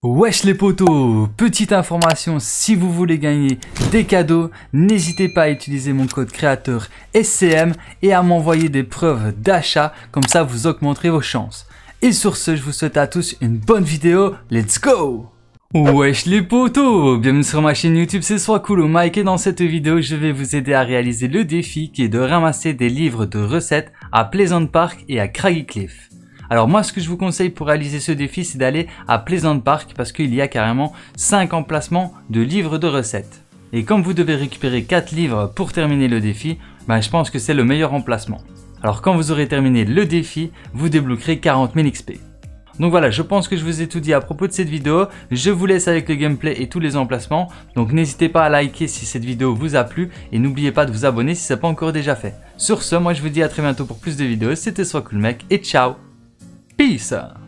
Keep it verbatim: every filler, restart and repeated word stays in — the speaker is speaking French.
Wesh les potos, petite information, si vous voulez gagner des cadeaux, n'hésitez pas à utiliser mon code créateur S C M et à m'envoyer des preuves d'achat, comme ça vous augmenterez vos chances. Et sur ce, je vous souhaite à tous une bonne vidéo, let's go! Wesh les potos, bienvenue sur ma chaîne YouTube, c'est Swacool Mike et dans cette vidéo, je vais vous aider à réaliser le défi qui est de ramasser des livres de recettes à Pleasant Park et à Craggy Cliff. Alors moi ce que je vous conseille pour réaliser ce défi c'est d'aller à Pleasant Park parce qu'il y a carrément cinq emplacements de livres de recettes. Et comme vous devez récupérer quatre livres pour terminer le défi, ben je pense que c'est le meilleur emplacement. Alors quand vous aurez terminé le défi, vous débloquerez quarante mille X P. Donc voilà, je pense que je vous ai tout dit à propos de cette vidéo. Je vous laisse avec le gameplay et tous les emplacements. Donc n'hésitez pas à liker si cette vidéo vous a plu et n'oubliez pas de vous abonner si ce n'est pas encore déjà fait. Sur ce, moi je vous dis à très bientôt pour plus de vidéos. C'était Swacool Mec et ciao. Peace!